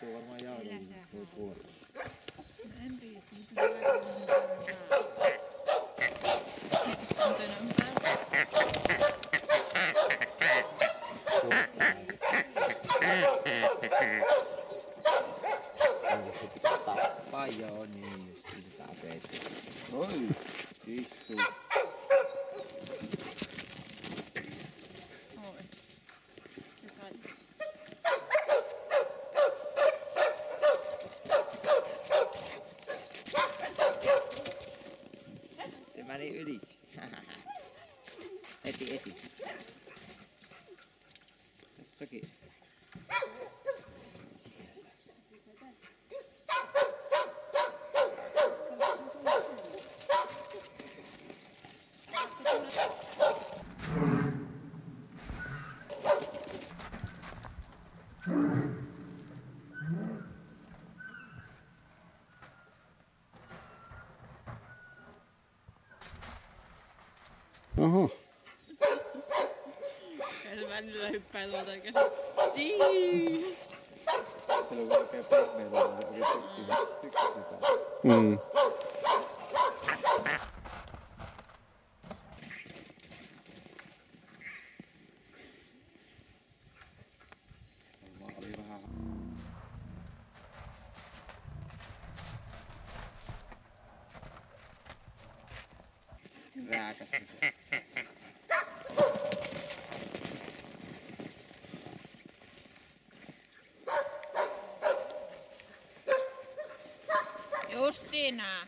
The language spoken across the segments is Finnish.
Tuo varmaan jauhdon tuo kuori. En tiedä, mitä se lähtee. Onko enää mitään? Se pitää tappaa joo, niin just sitä tapetaan. Oi, istuu. Oi. Se kai. Se meni ylitse. Eti. Tässäkin. Oho. Ja se välillä hyppää tuolta käsin. Niin. Se on oikein pehmeä, oikein tykki. Oli vähän rääkästä. Justiina.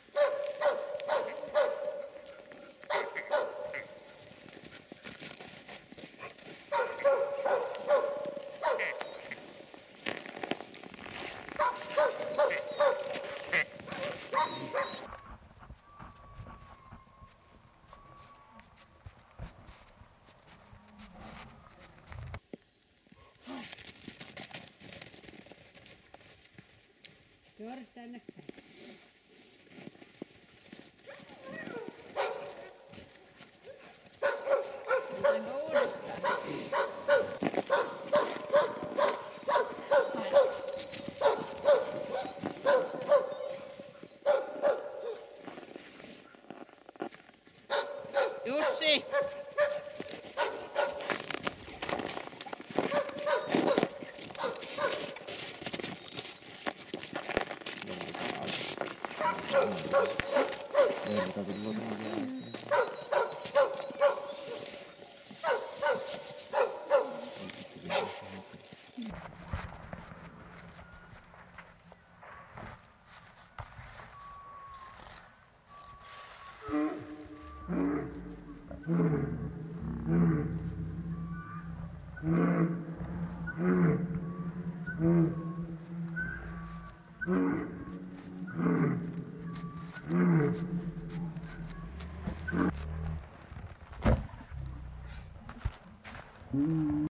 Juoris tänne. Mennäänkö uudestaan? Jussi!